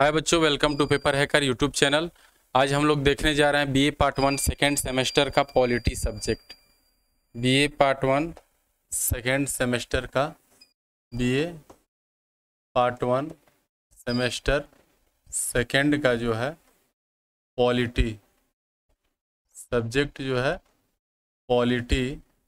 हाय बच्चों, welcome to paper hacker YouTube channel. आज हम लोग देखने जा रहे हैं बीए पार्ट 1 सेकेंड सेमेस्टर का polity subject. BA part 1 second semester का बीए पार्ट 1 सेमेस्टर सेकेंड का जो है पॉलिटी सब्जेक्ट जो है पॉलिटी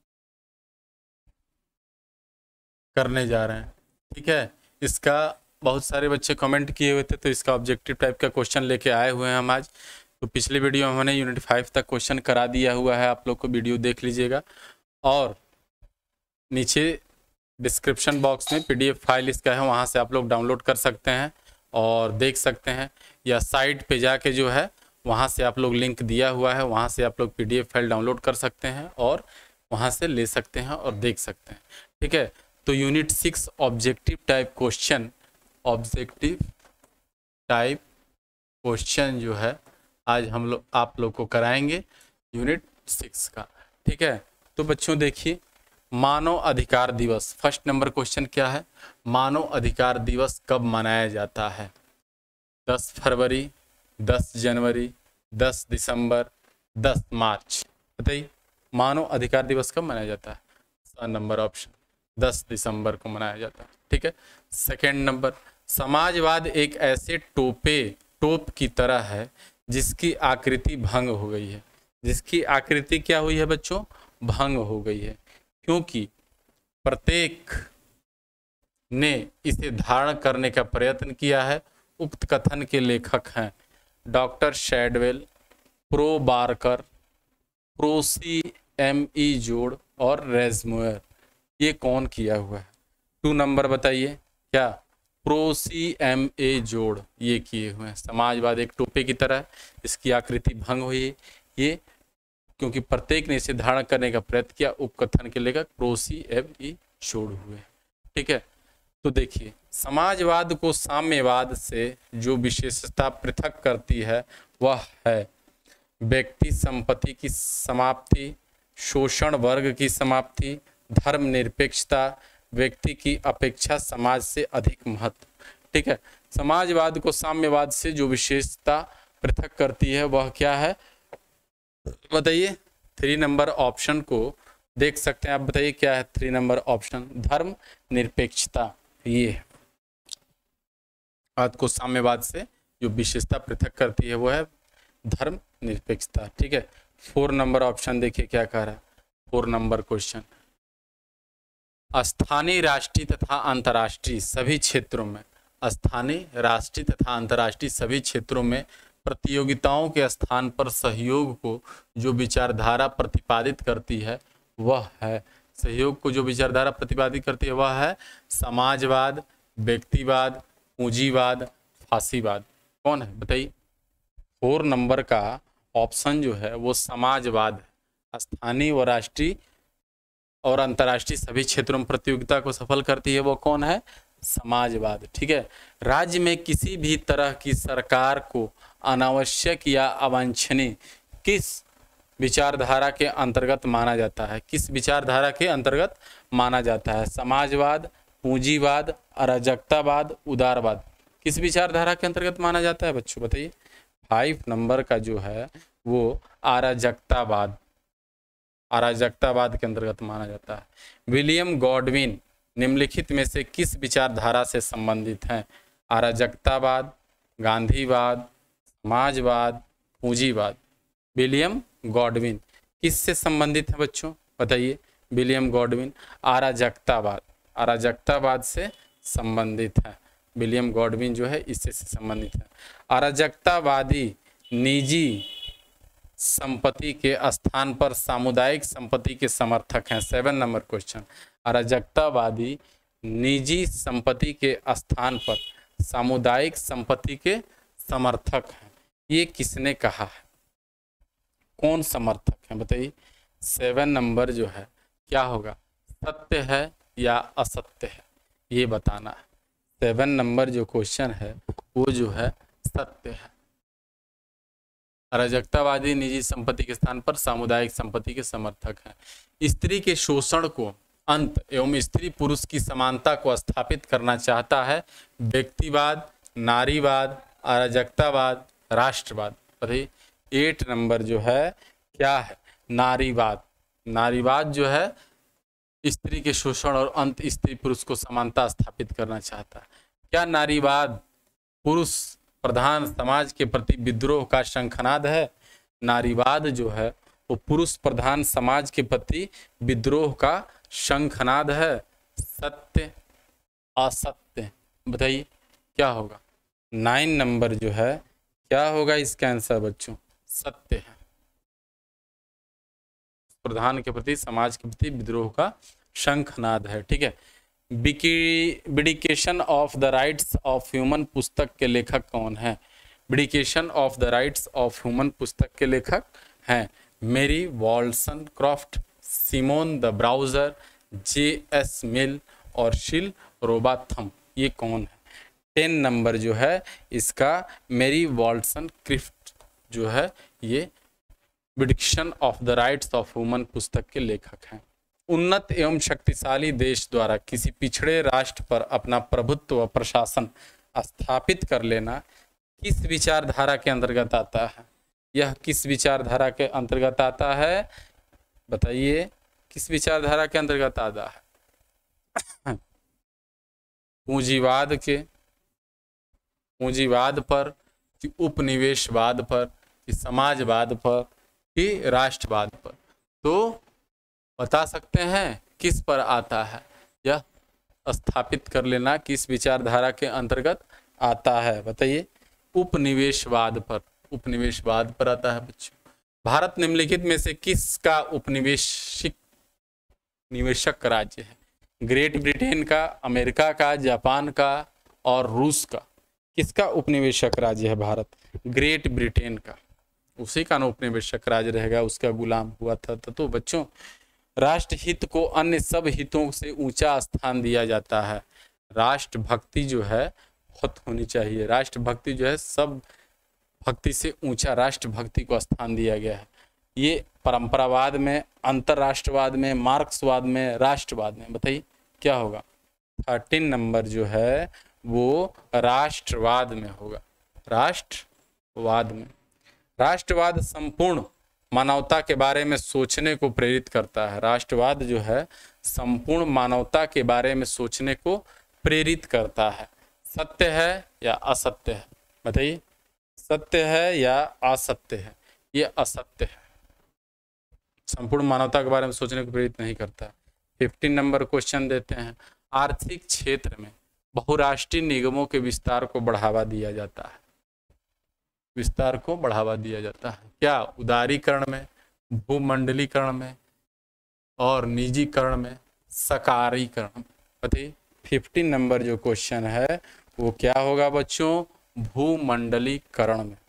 करने जा रहे हैं। ठीक है, इसका बहुत सारे बच्चे कमेंट किए हुए थे, तो इसका ऑब्जेक्टिव टाइप का क्वेश्चन लेके आए हुए हैं हम आज। तो पिछले वीडियो में हमने यूनिट 5 तक क्वेश्चन करा दिया हुआ है, आप लोग को वीडियो देख लीजिएगा। और नीचे डिस्क्रिप्शन बॉक्स में पीडीएफ फाइल इसका है, वहाँ से आप लोग डाउनलोड कर सकते हैं और देख सकते हैं, या साइट पे जाके जो है वहाँ से आप लोग लिंक दिया हुआ है, वहाँ से आप लोग पीडीएफ फाइल डाउनलोड कर सकते हैं और वहाँ से ले सकते हैं और देख सकते हैं। ठीक है, तो यूनिट 6 ऑब्जेक्टिव टाइप क्वेश्चन जो है आज हम लोग आप लोग को कराएंगे यूनिट 6 का। ठीक है, तो बच्चों देखिए, मानव अधिकार दिवस, फर्स्ट नंबर क्वेश्चन क्या है? मानव अधिकार दिवस कब मनाया जाता है? 10 फरवरी, 10 जनवरी, 10 दिसंबर, 10 मार्च। बताइए, मानव अधिकार दिवस कब मनाया जाता है? नंबर ऑप्शन 10 दिसंबर को मनाया जाता है। ठीक है, सेकेंड नंबर, समाजवाद एक ऐसे टोप की तरह है जिसकी आकृति भंग हो गई है। जिसकी आकृति क्या हुई है बच्चों? भंग हो गई है, क्योंकि प्रत्येक ने इसे धारण करने का प्रयत्न किया है। उक्त कथन के लेखक हैं doctor Shadwell, prof Barker, prof C M E. Joad और रेजमोयर। ये कौन किया हुआ है? 2 नंबर बताइए, क्या? Prof C M A. जोड़ ये किए हुए हैं। समाजवाद एक टोपे की तरह, इसकी आकृति भंग हुई है, ये क्योंकि प्रत्येक ने इसे धारण करने का प्रयत्न किया। उपकथन के लेखक प्रोसी एम.ई. जोड़ हुए। ठीक है, तो देखिए, समाजवाद को साम्यवाद से जो विशेषता पृथक करती है वह है व्यक्ति संपत्ति की समाप्ति, शोषण वर्ग की समाप्ति, धर्मनिरपेक्षता, व्यक्ति की अपेक्षा समाज से अधिक महत्व। ठीक है, समाजवाद को साम्यवाद से जो विशेषता पृथक करती है वह क्या है? बताइए, 3 नंबर ऑप्शन को देख सकते हैं आप। बताइए क्या है 3 नंबर ऑप्शन? धर्म निरपेक्षता। ये बात को साम्यवाद से जो विशेषता पृथक करती है वो है धर्म निरपेक्षता। ठीक है, 4 नंबर ऑप्शन देखिए क्या कह रहा है। 4 नंबर क्वेश्चन, स्थानीय, राष्ट्रीय तथा अंतर्राष्ट्रीय सभी क्षेत्रों में, स्थानीय, राष्ट्रीय तथा अंतर्राष्ट्रीय सभी क्षेत्रों में प्रतियोगिताओं के स्थान पर सहयोग को जो विचारधारा प्रतिपादित करती है वह है, सहयोग को जो विचारधारा प्रतिपादित करती है वह है समाजवाद, व्यक्तिवाद, पूंजीवाद, फांसीवाद। कौन है बताइए? 4 नंबर का ऑप्शन जो है वो समाजवाद है। स्थानीय व राष्ट्रीय और अंतर्राष्ट्रीय सभी क्षेत्रों में प्रतियोगिता को सफल करती है, वो कौन है? समाजवाद। ठीक है, राज्य में किसी भी तरह की सरकार को अनावश्यक या अवांछनीय किस विचारधारा के अंतर्गत माना जाता है? किस विचारधारा के अंतर्गत माना जाता है? समाजवाद, पूंजीवाद, अराजकतावाद, उदारवाद। किस विचारधारा के अंतर्गत माना जाता है बच्चों? बताइए। 5 नंबर का जो है वो अराजकतावाद के अंतर्गत माना जाता है। विलियम गॉडविन निम्नलिखित में से किस विचारधारा से संबंधित हैं? अराजकतावाद, गांधीवाद, समाजवाद, पूंजीवाद। विलियम गॉडविन किससे संबंधित है बच्चों? बताइए। विलियम गॉडविन अराजकतावाद से संबंधित है। विलियम गॉडविन जो है इससे संबंधित है। अराजकतावादी निजी संपत्ति के स्थान पर सामुदायिक संपत्ति के समर्थक हैं। 7 नंबर क्वेश्चन, अराजकतावादी निजी संपत्ति के स्थान पर सामुदायिक संपत्ति के समर्थक हैं। ये किसने कहा है? कौन समर्थक है बताइए। 7 नंबर जो है क्या होगा? सत्य है या असत्य है, ये बताना है। 7 नंबर जो क्वेश्चन है वो जो है सत्य है। अराजकतावादी निजी संपत्ति के स्थान पर सामुदायिक संपत्ति के समर्थक हैं। स्त्री के शोषण को अंत एवं स्त्री पुरुष की समानता को स्थापित करना चाहता है व्यक्तिवाद, नारीवाद, अराजकतावाद, राष्ट्रवाद। बताइए 8 नंबर जो है क्या है, नारीवाद। नारीवाद जो है स्त्री के शोषण और अंत स्त्री पुरुष को समानता स्थापित करना चाहता है। क्या नारीवाद पुरुष प्रधान समाज के प्रति विद्रोह का शंखनाद है? नारीवाद जो है वो पुरुष प्रधान समाज के प्रति विद्रोह का शंखनाद है। सत्य, असत्य, बताइए क्या होगा। 9 नंबर जो है क्या होगा इसका आंसर बच्चों, सत्य है। प्रधान के प्रति समाज के प्रति विद्रोह का शंखनाद है। ठीक है, vindication of the rights of human पुस्तक के लेखक कौन है? Vindication of the rights of human पुस्तक के लेखक हैं Mary Wollstonecraft, Simone de Beauvoir, J.S. Mill और शिल रोबाथम। ये कौन है? 10 नंबर जो है इसका मेरी वॉल्सनक्रॉफ्ट जो है ये vindication of the rights of human पुस्तक के लेखक हैं। उन्नत एवं शक्तिशाली देश द्वारा किसी पिछड़े राष्ट्र पर अपना प्रभुत्व व प्रशासन स्थापित कर लेना किस विचारधारा के अंतर्गत आता है? यह किस विचारधारा के अंतर्गत आता है? बताइए किस विचारधारा के अंतर्गत आता है? पूंजीवाद के, पूंजीवाद पर कि उपनिवेशवाद पर कि समाजवाद पर कि राष्ट्रवाद पर? तो बता सकते हैं किस पर आता है? यह स्थापित कर लेना किस विचारधारा के अंतर्गत आता है? बताइए उपनिवेशवाद पर, उपनिवेशवाद पर आता है बच्चों। भारत निम्नलिखित में से किसका निवेशक राज्य है? ग्रेट ब्रिटेन का, अमेरिका का, जापान का और रूस का। किसका उपनिवेशक राज्य है भारत? ग्रेट ब्रिटेन का। उसी का उपनिवेशक राज्य रहेगा, उसका गुलाम हुआ था। तो बच्चों राष्ट्रहित को अन्य सब हितों से ऊंचा स्थान दिया जाता है। राष्ट्रभक्ति जो है बहुत होनी चाहिए। राष्ट्रभक्ति जो है सब भक्ति से ऊंचा राष्ट्रभक्ति को स्थान दिया गया है। ये परंपरावाद में, अंतरराष्ट्रवाद में, मार्क्सवाद में, राष्ट्रवाद में। बताइए क्या होगा? 13 नंबर जो है वो राष्ट्रवाद में होगा। राष्ट्रवाद में। राष्ट्रवाद संपूर्ण मानवता के बारे में सोचने को प्रेरित करता है। राष्ट्रवाद जो है संपूर्ण मानवता के बारे में सोचने को प्रेरित करता है। सत्य है या असत्य है? बताइए सत्य है या असत्य है? ये असत्य है। संपूर्ण मानवता के बारे में सोचने को प्रेरित नहीं करता। 15 नंबर क्वेश्चन देते हैं। आर्थिक क्षेत्र में बहुराष्ट्रीय निगमों के विस्तार को बढ़ावा दिया जाता है। विस्तार को बढ़ावा दिया जाता है क्या? उदारीकरण में, भूमंडलीकरण में और निजीकरण में, सकारीकरण। बताइए 15 नंबर जो क्वेश्चन है वो क्या होगा बच्चों? भूमंडलीकरण में।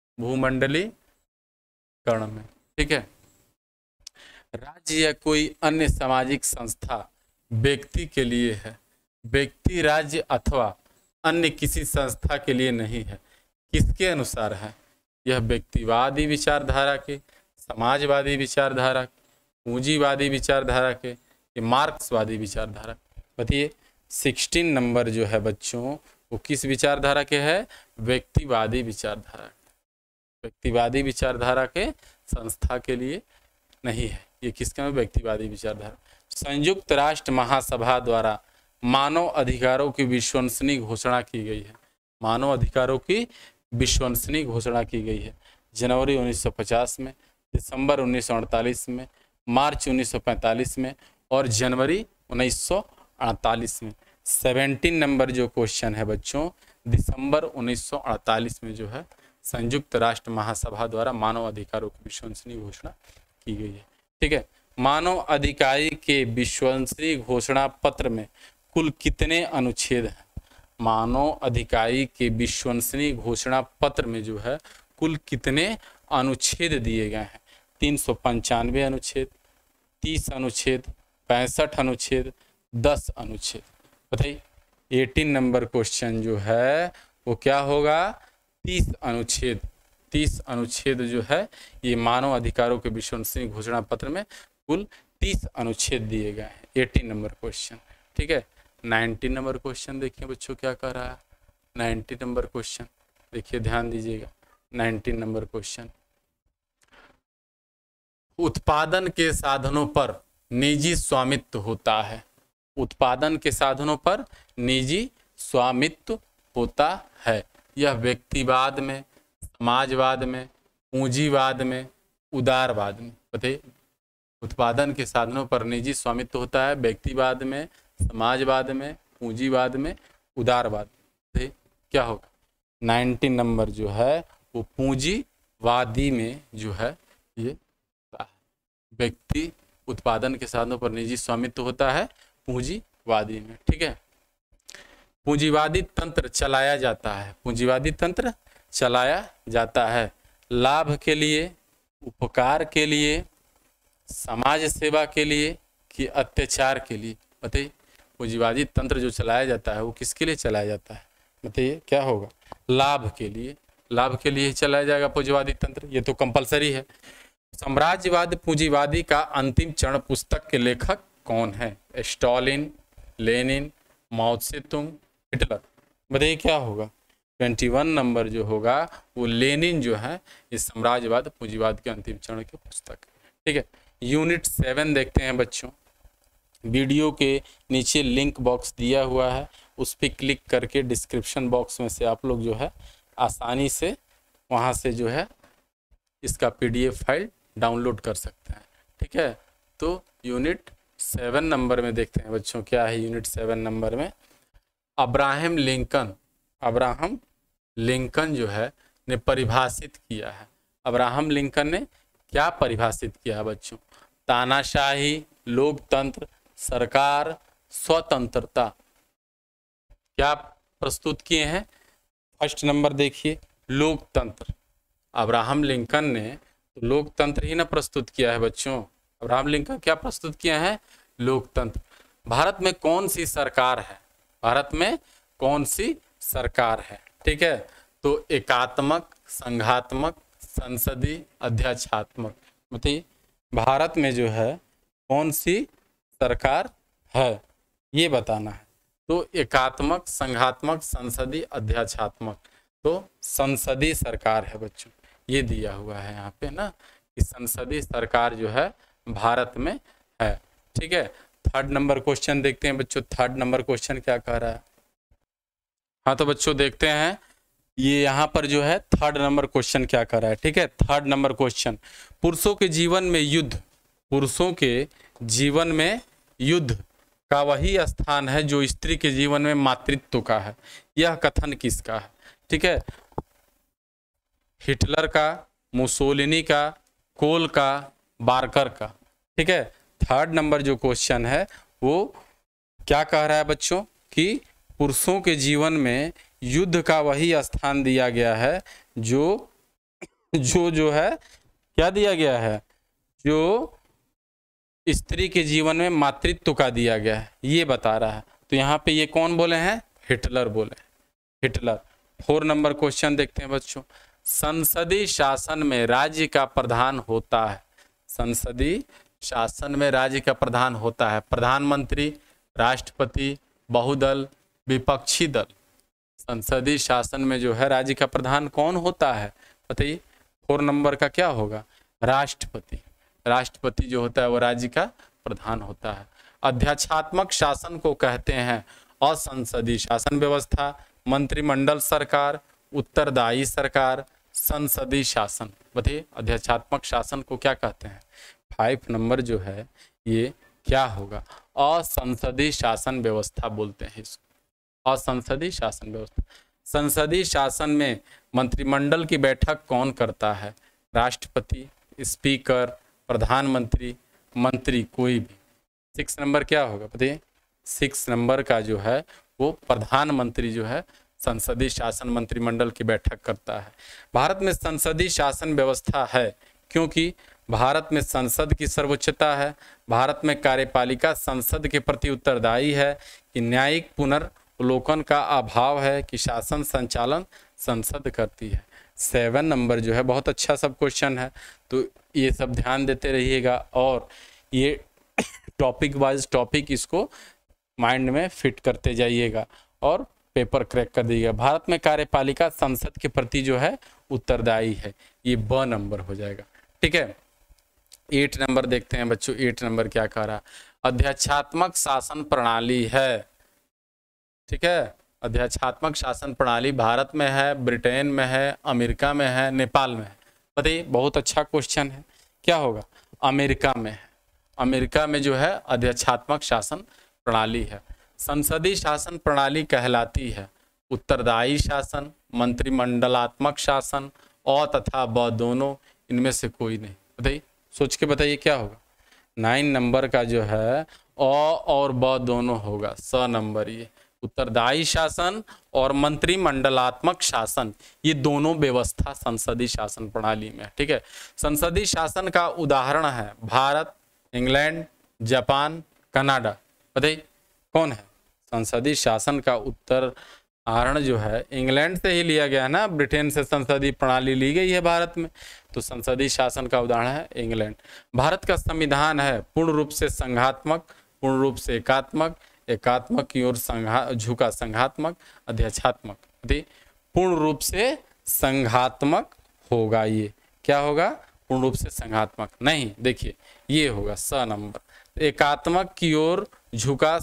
भूमंडलीकरण में। ठीक है। राज्य या कोई अन्य सामाजिक संस्था व्यक्ति के लिए है। व्यक्ति, राज्य अथवा अन्य किसी संस्था के लिए नहीं है। किसके अनुसार है? यह व्यक्तिवादी विचारधारा के, समाजवादी विचारधारा, पूंजीवादी विचारधारा के, मार्क्सवादी विचारधारा। बताइए 16 नंबर जो है बच्चों वो किस विचारधारा के है? व्यक्तिवादी विचारधारा। व्यक्तिवादी विचारधारा के संस्था के लिए नहीं है। ये किसका? व्यक्तिवादी विचारधारा। संयुक्त राष्ट्र महासभा द्वारा मानव अधिकारों की विश्वसनीय घोषणा की गई है। मानव अधिकारों की विश्वसनीय घोषणा की गई है जनवरी 1950 में, दिसंबर 1948 में, मार्च 1945 में और जनवरी 1948 में। 17 नंबर जो क्वेश्चन है बच्चों, दिसंबर 1948 में जो है संयुक्त राष्ट्र महासभा द्वारा मानव अधिकारों की विश्वसनीय घोषणा की गई है। ठीक है। मानव अधिकार के विश्वसनीय घोषणा पत्र में कुल कितने अनुच्छेद हैं? मानव अधिकारी के विश्वसनीय घोषणा पत्र में जो है कुल कितने अनुच्छेद दिए गए हैं? 395 अनुच्छेद, 30 अनुच्छेद, 65 अनुच्छेद, 10 अनुच्छेद। बताइए 18 नंबर क्वेश्चन जो है वो क्या होगा? 30 अनुच्छेद। 30 अनुच्छेद जो है ये मानव अधिकारों के विश्वसनीय घोषणा पत्र में कुल 30 अनुच्छेद दिए गए हैं। 18 नंबर क्वेश्चन। ठीक है। 19 नंबर क्वेश्चन देखिए बच्चों क्या कह रहा है। 19 नंबर क्वेश्चन देखिए ध्यान दीजिएगा 19 नंबर क्वेश्चन। उत्पादन के साधनों पर निजी स्वामित्व होता है। उत्पादन के साधनों पर निजी स्वामित्व होता है। यह व्यक्तिवाद में, समाजवाद में, पूंजीवाद में, उदारवाद में, बताइए। उत्पादन के साधनों पर निजी स्वामित्व होता है व्यक्तिवाद में, समाजवाद में, पूंजीवाद में, उदारवाद। क्या होगा 19 नंबर जो है वो पूंजीवादी में जो है ये व्यक्ति उत्पादन के साधनों पर निजी स्वामित्व होता है पूंजीवादी में। ठीक है, पूंजीवादी तंत्र चलाया जाता है, पूंजीवादी तंत्र चलाया जाता है लाभ के लिए, उपकार के लिए, समाज सेवा के लिए कि अत्याचार के लिए। बताइए पूंजीवादी तंत्र जो चलाया जाता है वो किसके लिए चलाया जाता है? बताइए क्या होगा? लाभ के लिए, लाभ के लिए ही चलाया जाएगा पूंजीवादी तंत्र, ये तो कंपलसरी है। साम्राज्यवाद पूंजीवादी का अंतिम चरण पुस्तक के लेखक कौन है? स्टालिन, लेनिन, माओ त्से तुंग, हिटलर। बताइए क्या होगा? 21 नंबर जो होगा वो लेनिन जो है इस साम्राज्यवाद पूंजीवाद के अंतिम चरण की पुस्तक। ठीक है, यूनिट 7 देखते हैं बच्चों। वीडियो के नीचे लिंक बॉक्स दिया हुआ है, उस पर क्लिक करके डिस्क्रिप्शन बॉक्स में से आप लोग जो है आसानी से वहाँ से जो है इसका PDF फाइल डाउनलोड कर सकते हैं। ठीक है, तो यूनिट 7 नंबर में देखते हैं बच्चों क्या है। यूनिट 7 नंबर में अब्राहम लिंकन जो है ने परिभाषित किया है। अब्राहम लिंकन ने क्या परिभाषित किया है बच्चों? तानाशाही, लोकतंत्र, सरकार, स्वतंत्रता। क्या प्रस्तुत किए हैं? फर्स्ट नंबर देखिए, लोकतंत्र। अब्राहम लिंकन ने तो लोकतंत्र ही ना प्रस्तुत किया है बच्चों। अब्राहम लिंकन क्या प्रस्तुत किया है? लोकतंत्र। भारत में कौन सी सरकार है? भारत में कौन सी सरकार है? ठीक है, तो एकात्मक, संघात्मक, संसदीय, अध्यक्षात्मक। बताइए भारत में जो है कौन सी सरकार है ये बताना है। तो एकात्मक, संघात्मक, संसदीय, अध्यक्षात्मक। तो संसदीय सरकार है बच्चों, ये दिया हुआ है यहाँ पे ना कि संसदीय सरकार जो है भारत में है। ठीक है, थर्ड नंबर क्वेश्चन देखते हैं बच्चों। थर्ड नंबर क्वेश्चन क्या कह रहा है? हाँ तो बच्चों देखते हैं ये यहाँ पर जो है थर्ड नंबर क्वेश्चन क्या कर रहा है। ठीक है, थर्ड नंबर क्वेश्चन, पुरुषों के जीवन में युद्ध, पुरुषों के जीवन में युद्ध का वही स्थान है जो स्त्री के जीवन में मातृत्व का है। यह कथन किसका है? ठीक है, हिटलर का, मुसोलिनी का, कोल का, बार्कर का। ठीक है, थर्ड नंबर जो क्वेश्चन है वो क्या कह रहा है बच्चों कि पुरुषों के जीवन में युद्ध का वही स्थान दिया गया है जो है क्या दिया गया है? जो स्त्री के जीवन में मातृत्व का दिया गया है, ये बता रहा है। तो यहाँ पे ये कौन बोले हैं? हिटलर बोले, हिटलर। 4 नंबर क्वेश्चन देखते हैं बच्चों। संसदीय शासन में राज्य का प्रधान होता है। संसदीय शासन में राज्य का प्रधान होता है प्रधानमंत्री, राष्ट्रपति, बहुदल, विपक्षी दल। संसदीय शासन में जो है राज्य का प्रधान कौन होता है? बताइए 4 नंबर का क्या होगा? राष्ट्रपति। राष्ट्रपति जो होता है वो राज्य का प्रधान होता है। अध्यक्षात्मक शासन को कहते हैं असंसदीय शासन व्यवस्था, मंत्रिमंडल सरकार, उत्तरदायी सरकार, संसदीय शासन। बताइए अध्यक्षात्मक शासन को क्या कहते हैं? 5 नंबर जो है ये क्या होगा? असंसदीय शासन व्यवस्था बोलते हैं इसको, असंसदीय शासन व्यवस्था। संसदीय शासन में मंत्रिमंडल की बैठक कौन करता है? राष्ट्रपति, स्पीकर, प्रधानमंत्री, मंत्री, कोई भी। 6 नंबर क्या होगा बताइए? 6 नंबर का जो है वो प्रधानमंत्री जो है संसदीय शासन मंत्रिमंडल की बैठक करता है। भारत में संसदीय शासन व्यवस्था है क्योंकि भारत में संसद की सर्वोच्चता है। भारत में कार्यपालिका संसद के प्रति उत्तरदायी है कि न्यायिक पुनर्वलोकन का अभाव है कि शासन संचालन संसद करती है। 7 नंबर जो है बहुत अच्छा सब क्वेश्चन है, तो ये सब ध्यान देते रहिएगा और ये टॉपिक वाइज टॉपिक इसको माइंड में फिट करते जाइएगा और पेपर क्रैक कर दिएगा। भारत में कार्यपालिका संसद के प्रति जो है उत्तरदायी है, ये ब नंबर हो जाएगा। ठीक है, 8 नंबर देखते हैं बच्चों। 8 नंबर क्या कह रहा है? अध्यक्षात्मक शासन प्रणाली है। ठीक है, अध्यक्षात्मक शासन प्रणाली भारत में है, ब्रिटेन में है, अमेरिका में है, नेपाल में है। बताइए, बहुत अच्छा क्वेश्चन है। क्या होगा? अमेरिका में है। अमेरिका में जो है अध्यक्षात्मक शासन प्रणाली है। संसदीय शासन प्रणाली कहलाती है उत्तरदायी शासन, मंत्रिमंडलात्मक शासन, और तथा ब दोनों, इनमें से कोई नहीं। बताइए, सोच के बताइए क्या होगा? 9 नंबर का जो है और ब दोनों होगा। स नंबर, ये उत्तरदायी शासन और मंत्रिमंडलात्मक शासन, ये दोनों व्यवस्था संसदीय शासन प्रणाली में है। ठीक है, संसदीय शासन का उदाहरण है भारत, इंग्लैंड, जापान, कनाडा। बताइए कौन है? संसदीय शासन का उदाहरण जो है इंग्लैंड से ही लिया गया है ना, ब्रिटेन से संसदीय प्रणाली ली गई है भारत में, तो संसदीय शासन का उदाहरण है इंग्लैंड। भारत का संविधान है पूर्ण रूप से संघात्मक, पूर्ण रूप से एकात्मक, एकात्मक की ओर झुका संघात्मक, अध्यक्षात्मक। पूर्ण रूप से संघात्मक होगा। ये क्या होगा? पूर्ण रूप से संघात्मक नहीं, देखिए ये होगा स नंबर, एकात्मक की ओर झुका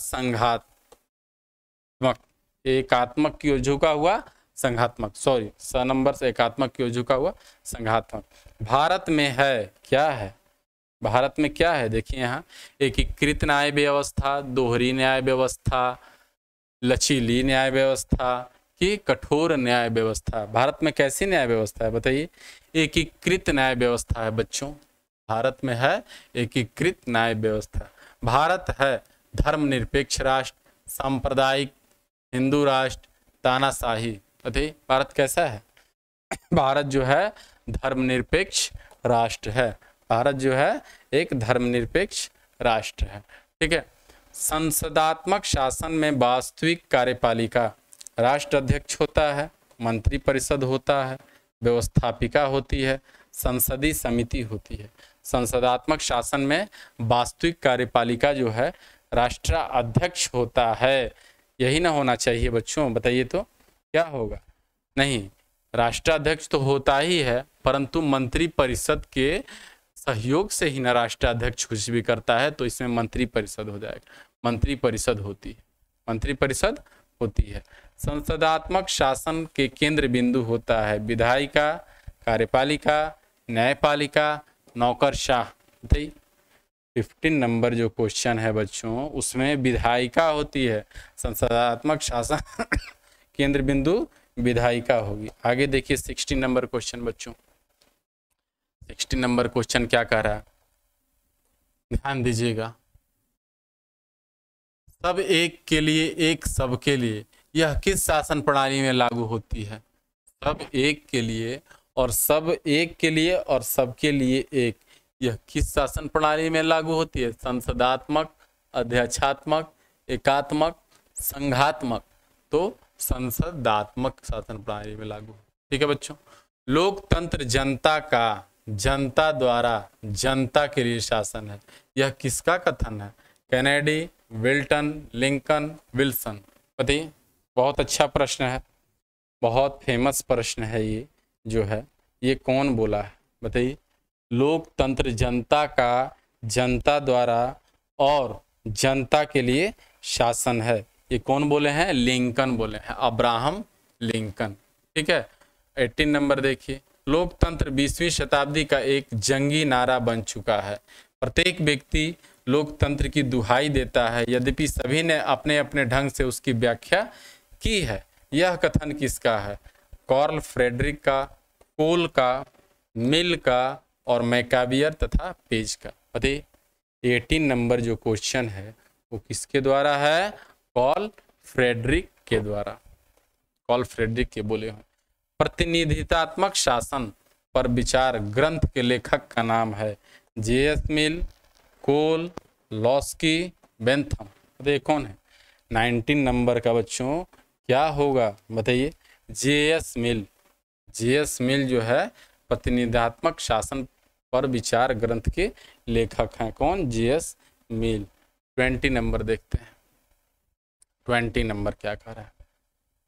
संघात्मक, एकात्मक की ओर झुका हुआ संघात्मक, सॉरी स नंबर से एकात्मक की ओर झुका हुआ संघात्मक। भारत में है, क्या है? भारत में क्या है? देखिए यहाँ एकीकृत न्याय व्यवस्था, दोहरी न्याय व्यवस्था, लचीली न्याय व्यवस्था की कठोर न्याय व्यवस्था। भारत में कैसी न्याय व्यवस्था है? बताइए, एकीकृत न्याय व्यवस्था है बच्चों। भारत में है एकीकृत न्याय व्यवस्था। भारत है धर्मनिरपेक्ष राष्ट्र, सांप्रदायिक हिंदू राष्ट्र, तानाशाही। बताइए भारत कैसा है? भारत जो है धर्मनिरपेक्ष राष्ट्र है। भारत जो है एक धर्मनिरपेक्ष राष्ट्र है। ठीक है, संसदात्मक शासन में वास्तविक कार्यपालिका राष्ट्राध्यक्ष होता है, मंत्री परिषद होता है, व्यवस्थापिका होती है, संसदीय समिति होती है। संसदात्मक शासन में वास्तविक कार्यपालिका जो है राष्ट्राध्यक्ष होता है। यही ना होना चाहिए बच्चों? बताइए तो क्या होगा? नहीं, राष्ट्राध्यक्ष तो होता ही है, परंतु मंत्री परिषद के सहयोग से ही ना राष्ट्राध्यक्ष कुछ भी करता है, तो इसमें मंत्री परिषद हो जाएगा। मंत्री परिषद होती है, मंत्री परिषद होती है। संसदात्मक शासन के केंद्र बिंदु होता है विधायिका, कार्यपालिका, न्यायपालिका, नौकरशाह। 15 नंबर जो क्वेश्चन है बच्चों, उसमें विधायिका होती है। संसदात्मक शासन केंद्र बिंदु विधायिका होगी। आगे देखिए 16 नंबर क्वेश्चन बच्चों। 16 नंबर क्वेश्चन क्या कह रहा है? ध्यान दीजिएगा। सब एक के लिए, एक सबके लिए, यह किस शासन प्रणाली में लागू होती है? सब एक के लिए और सब एक के लिए और सबके लिए एक, यह किस शासन प्रणाली में लागू होती है? संसदात्मक, अध्यक्षात्मक, एकात्मक, संघात्मक। तो संसदात्मक शासन प्रणाली में लागू। ठीक है बच्चों, लोकतंत्र जनता का, जनता द्वारा जनता के लिए शासन है। यह किसका कथन है? Kennedy, Wilton, Lincoln, Wilson. बताइए, बहुत अच्छा प्रश्न है, बहुत फेमस प्रश्न है ये जो है। ये कौन बोला है? बताइए, लोकतंत्र जनता का, जनता द्वारा और जनता के लिए शासन है। ये कौन बोले हैं? लिंकन बोले हैं, अब्राहम लिंकन। ठीक है, 18 नंबर देखिए। लोकतंत्र 20वीं शताब्दी का एक जंगी नारा बन चुका है। प्रत्येक व्यक्ति लोकतंत्र की दुहाई देता है, यद्यपि सभी ने अपने अपने ढंग से उसकी व्याख्या की है। यह कथन किसका है? कार्ल फ्रेडरिक का, कोल का, मिल का और मैकाबियर तथा पेज का। बताइए, 18 नंबर जो क्वेश्चन है वो किसके द्वारा है? कार्ल फ्रेडरिक के द्वारा, कार्ल फ्रेडरिक के बोले हैं। प्रतिनिधित्वात्मक शासन पर विचार ग्रंथ के लेखक का नाम है J S. Mill, Cole, Laski, Bentham. बताइए कौन है? 19 नंबर का बच्चों क्या होगा? बताइए, जे.एस. मिल। जे.एस. मिल जो है प्रतिनिधित्वात्मक शासन पर विचार ग्रंथ के लेखक हैं। कौन? जे.एस. मिल। 20 नंबर देखते हैं। 20 नंबर क्या कह रहा है?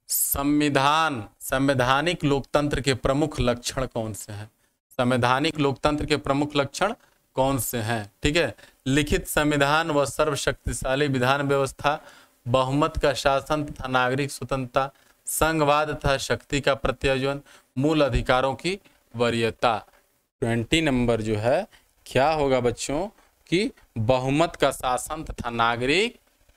संवैधानिक लोकतंत्र के प्रमुख लक्षण कौन से हैं? संवैधानिक लोकतंत्र के प्रमुख लक्षण कौन से हैं? ठीक है, लिखित संविधान व सर्वशक्तिशाली विधान व्यवस्था, बहुमत का शासन तथा नागरिक स्वतंत्रता, संघवाद तथा शक्ति का प्रत्यायोजन, मूल अधिकारों की वरीयता। 20 नंबर जो है क्या होगा बच्चों कि बहुमत का शासन तथा नागरिक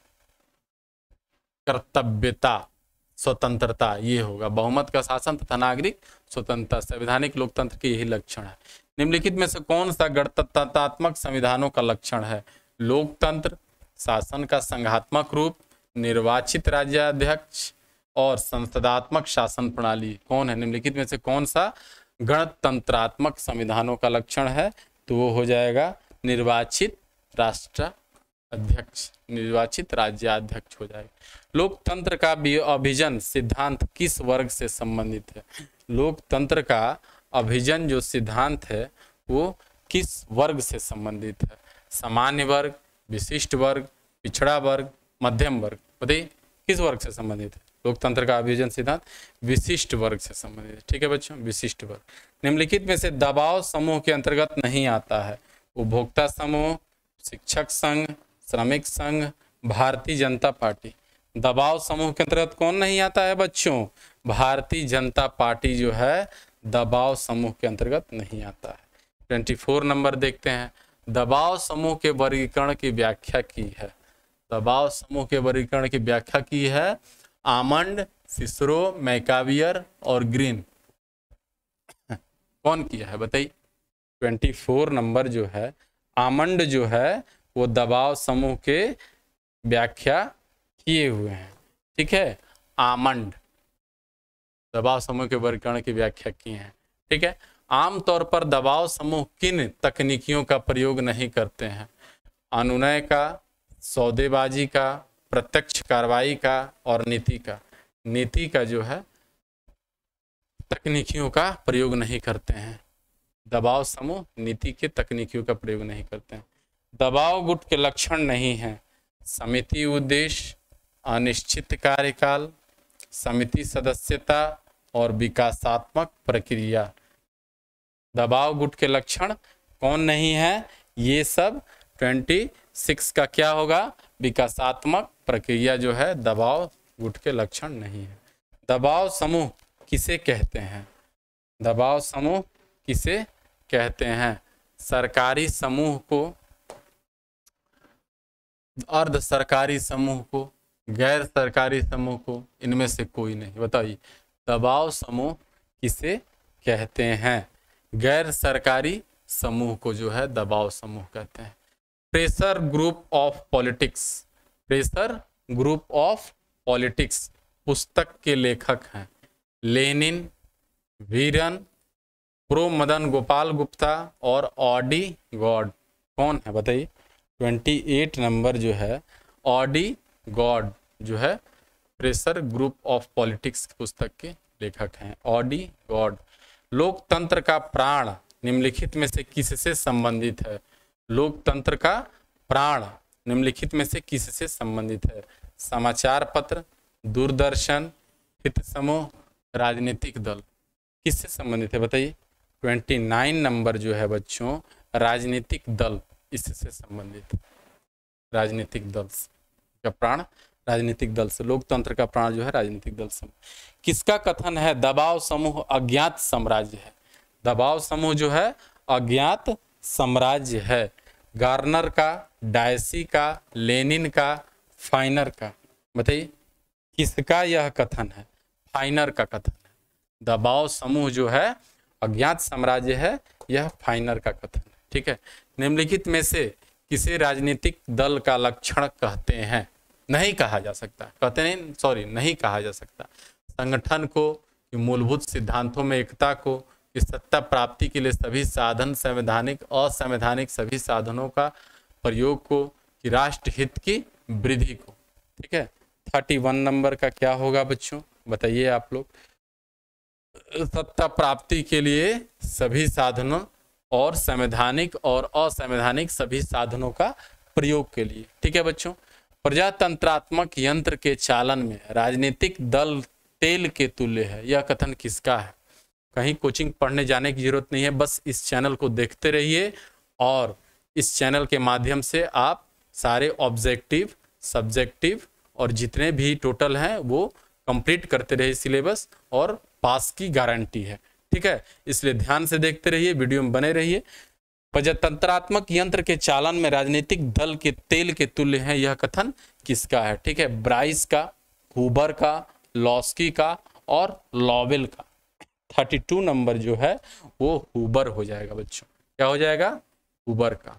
कर्तव्यता स्वतंत्रता, ये होगा बहुमत का शासन तथा नागरिक स्वतंत्रता। संवैधानिक लोकतंत्र के यही लक्षण है। निम्नलिखित में से कौन सा गणतंत्रात्मक संविधानों का लक्षण है? लोकतंत्र, शासन का संघात्मक रूप, निर्वाचित राज्याध्यक्ष और संसदात्मक शासन प्रणाली। कौन है निम्नलिखित में से कौन सा गणतंत्रात्मक संविधानों का लक्षण है? तो वो हो जाएगा निर्वाचित राष्ट्राध्यक्ष, निर्वाचित राज्याध्यक्ष हो जाएगा। लोकतंत्र का अभिजन सिद्धांत किस वर्ग से संबंधित है? लोकतंत्र का अभिजन जो सिद्धांत है वो किस वर्ग से संबंधित है? सामान्य वर्ग, विशिष्ट वर्ग, पिछड़ा वर्ग, मध्यम वर्ग। बताइए किस वर्ग से संबंधित है? लोकतंत्र का अभिजन सिद्धांत विशिष्ट वर्ग से संबंधित है। ठीक है बच्चों, विशिष्ट वर्ग। निम्नलिखित में से दबाव समूह के अंतर्गत नहीं आता है? उपभोक्ता समूह, शिक्षक संघ, श्रमिक संघ, भारतीय जनता पार्टी। दबाव समूह के अंतर्गत कौन नहीं आता है बच्चों? भारतीय जनता पार्टी जो है दबाव समूह के अंतर्गत नहीं आता है। 24 नंबर देखते हैं। दबाव समूह के वर्गीकरण की व्याख्या की है। दबाव समूह के वर्गीकरण की व्याख्या की है आमंड, सिसरो, मैकावियर और ग्रीन। कौन किया है बताइए? 24 नंबर जो है आमंड जो है वो दबाव समूह के व्याख्या किए हुए हैं। ठीक है, आमंड दबाव समूह के वर्गीकरण की व्याख्या की है। ठीक है, आमतौर पर दबाव समूह किन तकनीकियों का प्रयोग नहीं करते हैं? अनुनय का, सौदेबाजी का, प्रत्यक्ष कार्रवाई का और नीति का। नीति का जो है तकनीकियों का प्रयोग नहीं करते हैं। दबाव समूह नीति के तकनीकियों का प्रयोग नहीं करते हैं। दबाव गुट के लक्षण नहीं हैं। समिति उद्देश्य, अनिश्चित कार्यकाल, समिति सदस्यता और विकासात्मक प्रक्रिया। दबाव गुट के लक्षण कौन नहीं है? ये सब 26 का क्या होगा? विकासात्मक प्रक्रिया जो है दबाव गुट के लक्षण नहीं है। दबाव समूह किसे कहते हैं? दबाव समूह किसे कहते हैं? सरकारी समूह को, अर्ध सरकारी समूह को, गैर सरकारी समूह को, इनमें से कोई नहीं। बताइए दबाव समूह किसे कहते हैं? गैर सरकारी समूह को जो है दबाव समूह कहते हैं। Pressure group of politics, pressure group of politics पुस्तक के लेखक हैं लेनिन, वीरन, प्रो मदन गोपाल गुप्ता और ऑडी गॉड। कौन है बताइए? 28 नंबर जो है ऑडी गॉड जो है प्रेशर ग्रुप ऑफ पॉलिटिक्स पुस्तक के लेखक हैं, ऑडी गॉड। लोकतंत्र का प्राण निम्नलिखित में से किससे संबंधित है? लोकतंत्र का प्राण निम्नलिखित में से किससे संबंधित है? समाचार पत्र, दूरदर्शन, हित समूह, राजनीतिक दल। किससे संबंधित है बताइए? 29 नंबर जो है बच्चों राजनीतिक दल इससे संबंधित। राजनीतिक दल का प्राण राजनीतिक दल से। लोकतंत्र का प्राण जो है राजनीतिक दल से। किसका कथन है दबाव समूह अज्ञात साम्राज्य है? दबाव समूह जो है अज्ञात साम्राज्य है। गार्नर का, डायसी का, लेनिन का, फाइनर का। बताइए किसका यह कथन है? फाइनर का कथन है। दबाव समूह जो है अज्ञात साम्राज्य है, यह फाइनर का कथन है। ठीक है, निम्नलिखित में से किसे राजनीतिक दल का लक्षण कहते हैं? नहीं कहा जा सकता, कहते नहीं, सॉरी नहीं कहा जा सकता। संगठन को, मूलभूत सिद्धांतों में एकता को, कि सत्ता प्राप्ति के लिए सभी साधन संवैधानिक असंवैधानिक सभी साधनों का प्रयोग को, कि राष्ट्र हित की वृद्धि को। ठीक है, 31 नंबर का क्या होगा बच्चों बताइए आप लोग? सत्ता प्राप्ति के लिए सभी साधनों और संवैधानिक और असंवैधानिक सभी साधनों का प्रयोग के लिए। ठीक है बच्चों, प्रजातंत्रात्मक यंत्र के चालन में राजनीतिक दल तेल के तुल्य है, यह कथन किसका है? कहीं कोचिंग पढ़ने जाने की जरूरत नहीं है, बस इस चैनल को देखते रहिए और इस चैनल के माध्यम से आप सारे ऑब्जेक्टिव, सब्जेक्टिव और जितने भी टोटल हैं वो कंप्लीट करते रहिए सिलेबस, और पास की गारंटी है। ठीक है, इसलिए ध्यान से देखते रहिए, वीडियो में बने रहिए। प्रजातंत्रात्मक यंत्र के चालन में राजनीतिक दल के तेल के तुल्य है, यह कथन किसका है? ठीक है, ब्राइस का, हुबर का, लॉस्की का और लॉवेल का। 32 नंबर जो है वो हुबर हो जाएगा बच्चों। क्या हो जाएगा? हुबर का।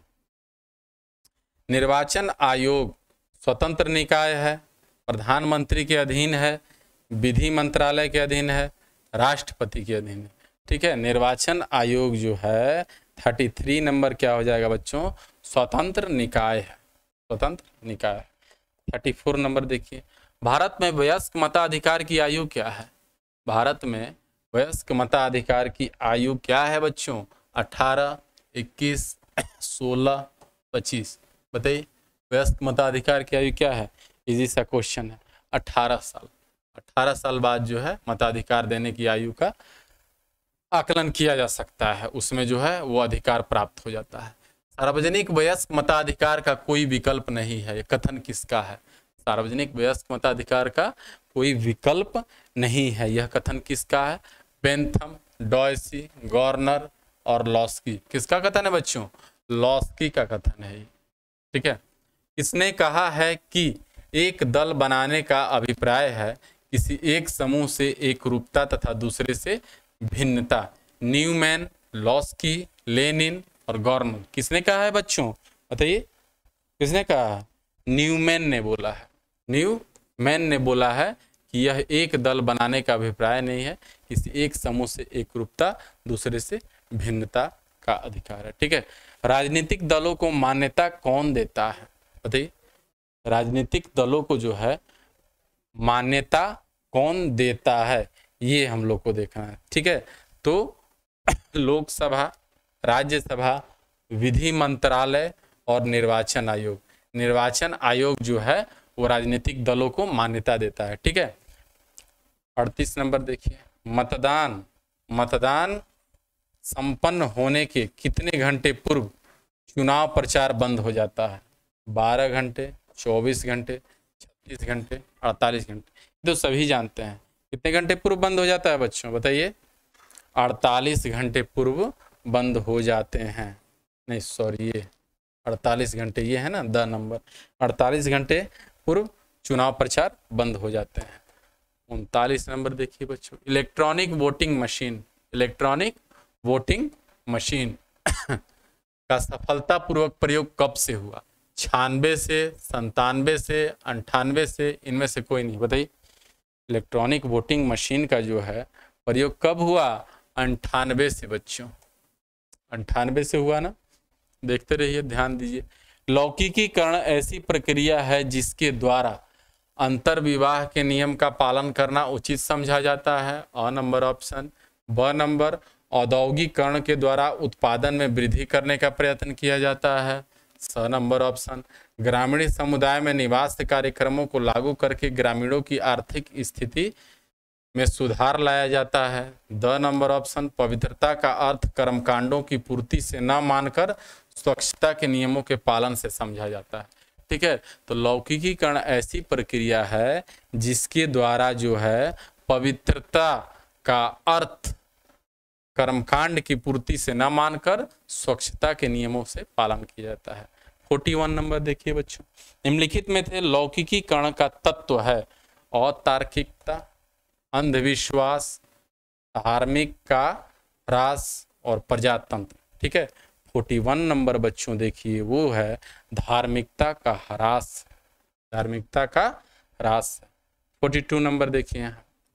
निर्वाचन आयोग स्वतंत्र निकाय है, प्रधानमंत्री के अधीन है, विधि मंत्रालय के अधीन है, राष्ट्रपति के अधीन है। ठीक है, निर्वाचन आयोग जो है 33 नंबर क्या हो जाएगा बच्चों? स्वतंत्र निकाय है, स्वतंत्र निकाय। 34 नंबर देखिए, भारत में वयस्क मताधिकार की आयु क्या है? भारत में वयस्क मताधिकार की आयु क्या है बच्चों? 18, 21, 16, 25। बताइए, वयस्क मताधिकार की आयु क्या है? इजी सा क्वेश्चन है, 18 साल। 18 साल बाद जो है मताधिकार देने की आयु का आकलन किया जा सकता है, उसमें जो है वो अधिकार प्राप्त हो जाता है। सार्वजनिक वयस्क मताधिकार का कोई विकल्प नहीं है, ये कथन किसका है? सार्वजनिक वयस्क मताधिकार का कोई विकल्प नहीं है, यह कथन किसका है? बेंथम, डॉयसी, गॉर्नर और लॉस्की। किसका कथन है बच्चों? लॉस्की का कथन है। ठीक है, इसने कहा है कि एक दल बनाने का अभिप्राय है किसी एक समूह से एक रूपता तथा दूसरे से भिन्नता। न्यूमैन, लॉस्की, लेनिन और गॉर्नर। किसने कहा है बच्चों? बताइए, किसने कहा है? न्यूमैन ने बोला है। न्यूमैन ने बोला है कि यह एक दल बनाने का अभिप्राय नहीं है, किसी एक समूह से एक रूपता दूसरे से भिन्नता का अधिकार है। ठीक है, राजनीतिक दलों को मान्यता कौन देता है? बताइए, राजनीतिक दलों को जो है मान्यता कौन देता है, ये हम लोग को देखना है। ठीक है, तो लोकसभा, राज्यसभा, विधि मंत्रालय और निर्वाचन आयोग। निर्वाचन आयोग जो है वो राजनीतिक दलों को मान्यता देता है। ठीक है, 38 नंबर देखिए, मतदान संपन्न होने के कितने घंटे पूर्व चुनाव प्रचार बंद हो जाता है? 12 घंटे, 24 घंटे, 36 घंटे, 48 घंटे। तो सभी जानते हैं। कितने घंटे पूर्व बंद हो जाता है बच्चों? बताइए। 48 घंटे पूर्व बंद हो जाते हैं। नहीं सॉरी, ये 48 घंटे, ये है ना 10 नंबर। 48 घंटे पूर्व चुनाव प्रचार बंद हो जाते हैं। 39 नंबर देखिए बच्चों, electronic voting machine. Electronic voting machine का सफलतापूर्वक प्रयोग कब से हुआ? 96 से, 97 से, 98 से, इनमें से कोई नहीं। बताइए, इलेक्ट्रॉनिक वोटिंग मशीन का जो है प्रयोग कब हुआ? 98 से बच्चों, 98 से हुआ ना। देखते रहिए, ध्यान दीजिए। लौकिकीकरण ऐसी प्रक्रिया है जिसके द्वारा अंतर विवाह के नियम का पालन करना उचित समझा जाता है। अ नंबर ऑप्शन। ब नंबर, औद्योगिकरण के द्वारा उत्पादन में वृद्धि करने का प्रयत्न किया जाता है। स नंबर ऑप्शन, ग्रामीण समुदाय में निवास कार्यक्रमों को लागू करके ग्रामीणों की आर्थिक स्थिति में सुधार लाया जाता है। द नंबर ऑप्शन, पवित्रता का अर्थ कर्मकांडों की पूर्ति से न मानकर स्वच्छता के नियमों के पालन से समझा जाता है। ठीक है, तो लौकिकीकरण ऐसी प्रक्रिया है जिसके द्वारा जो है पवित्रता का अर्थ कर्मकांड की पूर्ति से न मानकर स्वच्छता के नियमों से पालन किया जाता है। 41 नंबर देखिए बच्चों, निम्नलिखित में से लौकिकीकरण का तत्व है अतार्किकता, अंधविश्वास, धार्मिक का ह्रास और प्रजातंत्र। ठीक है, 41 नंबर बच्चों देखिए वो है धार्मिकता का ह्रास। धार्मिकता का ह्रास। 42 नंबर देखिए,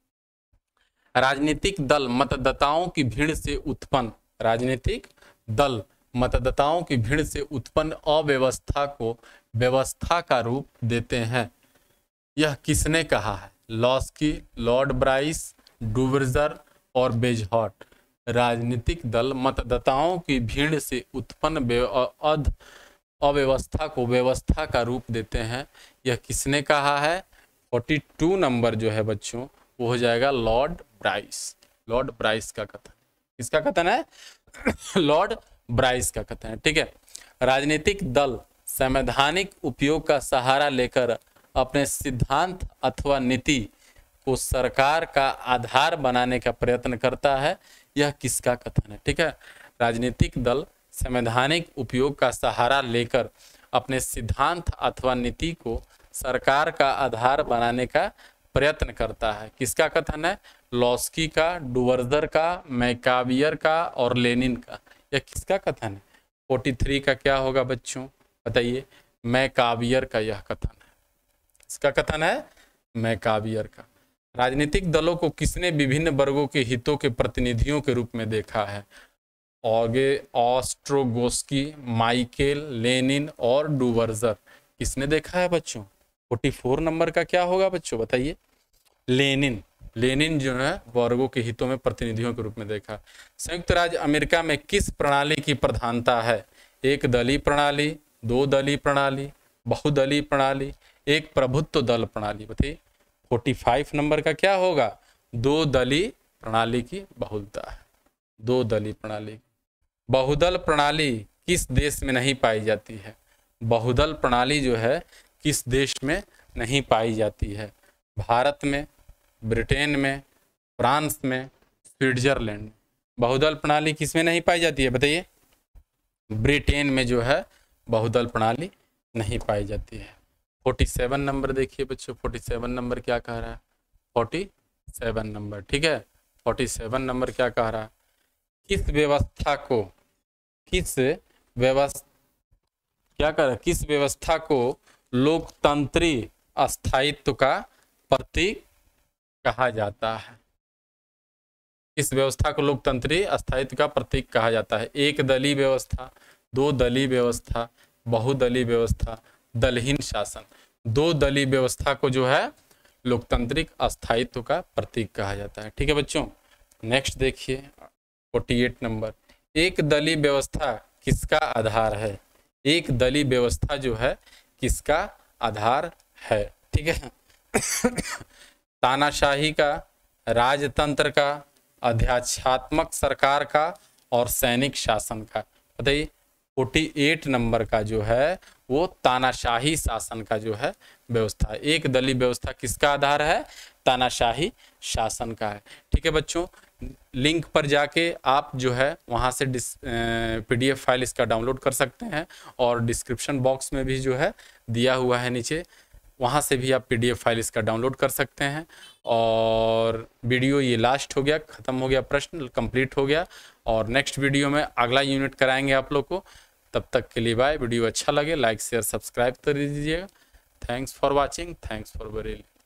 राजनीतिक दल मतदाताओं की भीड़ से उत्पन्न, राजनीतिक दल मतदाताओं की भीड़ से उत्पन्न अव्यवस्था को व्यवस्था का रूप देते हैं। यह किसने कहा है? लॉस्की, लॉर्ड ब्राइस, डुवर्जर और बेजहॉट। राजनीतिक दल मतदाताओं की भीड़ से उत्पन्न अव्यवस्था को व्यवस्था का रूप देते हैं। यह किसने कहा है? 42 नंबर जो है बच्चों वो हो जाएगा लॉर्ड ब्राइस। लॉर्ड ब्राइस का कथन, किसका कथन है? लॉर्ड ब्राइस का कथन है। ठीक है, राजनीतिक दल संवैधानिक उपयोग का सहारा लेकर अपने सिद्धांत अथवा नीति को सरकार का आधार बनाने का प्रयत्न करता है, यह किसका कथन है? ठीक है, राजनीतिक दल संवैधानिक उपयोग का सहारा लेकर अपने सिद्धांत अथवा नीति को सरकार का आधार बनाने का प्रयत्न करता है, किसका कथन है? लॉस्की का, डुवर्जर का, मैकाबियर का और लेनिन का। यह किसका कथन है? 43 का क्या होगा बच्चों बताइए? मैकाबियर का यह कथन है। किसका कथन है? मैकाबियर का। राजनीतिक दलों को किसने विभिन्न वर्गों के हितों के प्रतिनिधियों के रूप में देखा है? ऑस्ट्रोगोस्की, माइकेल, लेनिन और डुवर्जर। किसने देखा है बच्चों? 44 नंबर का क्या होगा बच्चों बताइए? लेनिन। लेनिन जो है वर्गों के हितों में प्रतिनिधियों के रूप में देखा। संयुक्त राज्य अमेरिका में किस प्रणाली की प्रधानता है? एक दलीय प्रणाली, दो दलीय प्रणाली, बहुदलीय प्रणाली, एक प्रभुत्व दल प्रणाली। बताइए 45 नंबर का क्या होगा? दो दलीय प्रणाली की बहुलता है। दो दलीय प्रणाली। बहुदल प्रणाली किस देश में नहीं पाई जाती है? बहुदल प्रणाली जो है किस देश में नहीं पाई जाती है? भारत में, ब्रिटेन में, फ्रांस में, स्विट्जरलैंड में। बहुदल प्रणाली किस में नहीं पाई जाती है बताइए? ब्रिटेन में जो है बहुदल प्रणाली नहीं पाई जाती है। 47 नंबर देखिए बच्चों, 47 नंबर क्या कह रहा है? 47 नंबर, ठीक है, 47 नंबर क्या कह रहा है? किस व्यवस्था को लोकतंत्री अस्थायित्व का प्रतीक कहा जाता है? इस व्यवस्था को लोकतंत्री अस्थायित्व का प्रतीक कहा जाता है। एक दलीय व्यवस्था, दो दलीय व्यवस्था, बहुदलीय व्यवस्था, दलहीन शासन। दो दलीय व्यवस्था को जो है लोकतांत्रिक अस्थायित्व का प्रतीक कहा जाता है। ठीक है बच्चों, नेक्स्ट देखिए 48 नंबर। एक दलीय व्यवस्था किसका आधार है? एक दलीय व्यवस्था जो है किसका आधार है? ठीक है, तानाशाही का, राजतंत्र का, अध्यात्मात्मक सरकार का और सैनिक शासन का। बताइए 48 नंबर का जो है वो तानाशाही शासन का जो है व्यवस्था है। एक दलीय व्यवस्था किसका आधार है? तानाशाही शासन का है। ठीक है बच्चों, लिंक पर जाके आप जो है वहाँ से PDF फाइल इसका डाउनलोड कर सकते हैं और डिस्क्रिप्शन बॉक्स में भी जो है दिया हुआ है नीचे, वहाँ से भी आप PDF फाइल इसका डाउनलोड कर सकते हैं। और वीडियो ये लास्ट हो गया, ख़त्म हो गया, प्रश्न कंप्लीट हो गया और नेक्स्ट वीडियो में अगला यूनिट कराएंगे आप लोग को। तब तक के लिए बाय। वीडियो अच्छा लगे लाइक शेयर सब्सक्राइब कर दीजिएगा। Thanks for watching, thanks for Bareilly.